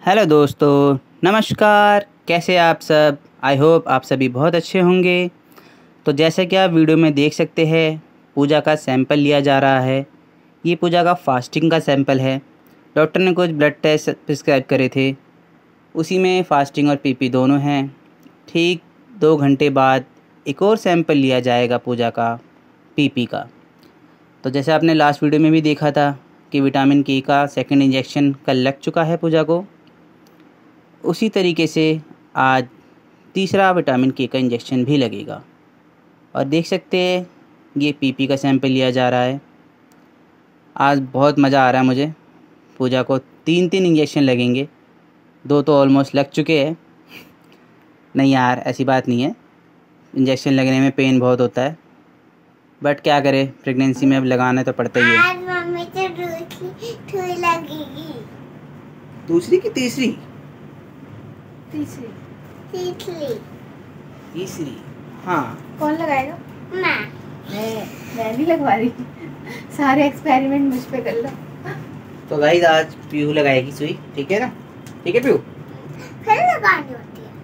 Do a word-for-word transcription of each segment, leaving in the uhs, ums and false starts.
Hello दोस्तों, नमस्कार। कैसे आप सब? आई होप आप सभी बहुत अच्छे होंगे। तो जैसे कि आप वीडियो में देख सकते हैं, पूजा का सैंपल लिया जा रहा है। ये पूजा का फास्टिंग का सैंपल है। डॉक्टर ने कुछ ब्लड टेस्ट प्रिस्क्राइब करे थे, उसी में फास्टिंग और पीपी दोनों हैं। ठीक दो घंटे बाद एक और सैंपल लिया जाएगा पूजा का पीपी का। तो जैसे आपने लास्ट वीडियो में भी देखा था कि विटामिन के का सेकंड इंजेक्शन कल लग चुका है पूजा को, उसी तरीके से आज तीसरा विटामिन के का इंजेक्शन भी लगेगा। और देख सकते हैं ये पीपी का सैंपल लिया जा रहा है। आज बहुत मज़ा आ रहा है मुझे। पूजा को तीन तीन इंजेक्शन लगेंगे, दो तो ऑलमोस्ट लग चुके हैं। नहीं यार, ऐसी बात नहीं है, इंजेक्शन लगने में पेन बहुत होता है, बट क्या करें, प्रेगनेंसी में अब लगाना तो पड़ता ही है। आज मम्मी तो दूसरी लगेगी। दूसरी की तीसरी? तीसरी तीसरी तीसरी हाँ। कौन लगाएगा? मैं मैं मैं नहीं लगवा रही। सारे एक्सपेरिमेंट मुझ पे कर लो। तो गाइस आज पीहू लगाएगी सुई, ठीक है ना? ठीक है पीहू? फिर लगानी होती है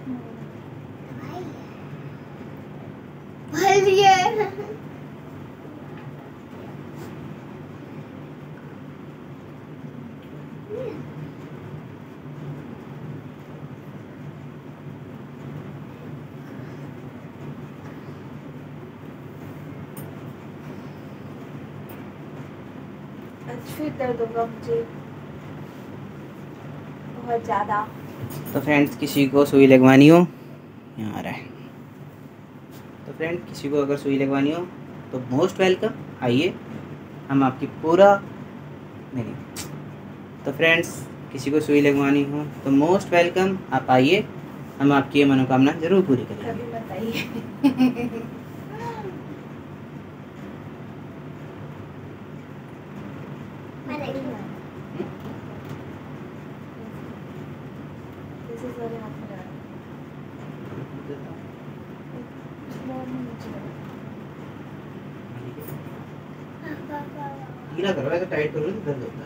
भलिए। फिर दर्द होगा मुझे बहुत ज़्यादा। तो फ्रेंड्स, किसी को सुई लगवानी हो, यहाँ आ रहा है। तो फ्रेंड्स, किसी को अगर सुई लगवानी हो तो मोस्ट वेलकम, आइए, हम आपकी पूरा नहीं नहीं तो फ्रेंड्स, किसी को सुई लगवानी हो तो मोस्ट वेलकम, आप आइए, हम आपकी ये मनोकामना ज़रूर पूरी करेंगे। कभी बताइए। ढीला करो, ऐसा टाइट करो तो दर्द होता है।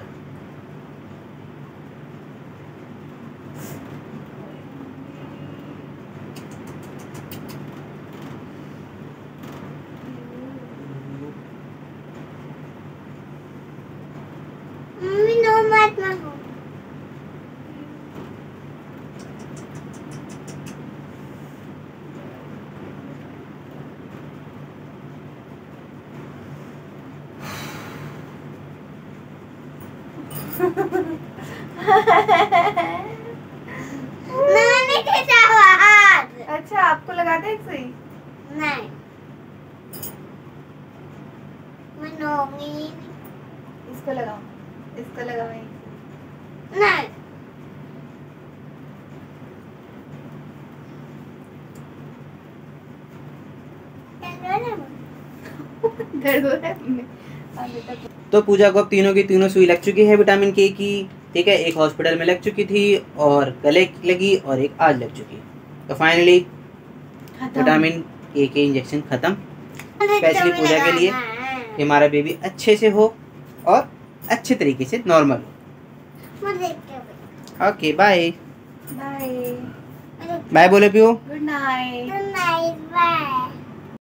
मम्मी नो मत मांगो। मैंने खींचा हुआ हाथ। अच्छा, आपको लगा दे एक सुई? नहीं, मैं नोंगी। इसको लगाओ, इसको लगाओ एक सुई। नहीं, दर्द हो रहा है। तो पूजा को अब तीनों की तीनों सुई लग चुकी है विटामिन के की, ठीक है। एक हॉस्पिटल में लग चुकी थी और गले की लगी और एक आज लग चुकी। तो फाइनली विटामिन के के इंजेक्शन खत्म, स्पेशली पूजा के लिए कि हमारा बेबी अच्छे से हो और अच्छे तरीके से नॉर्मल हो। ओके, बाय बाय बाय बोले पियो। Good night. Good night, bye.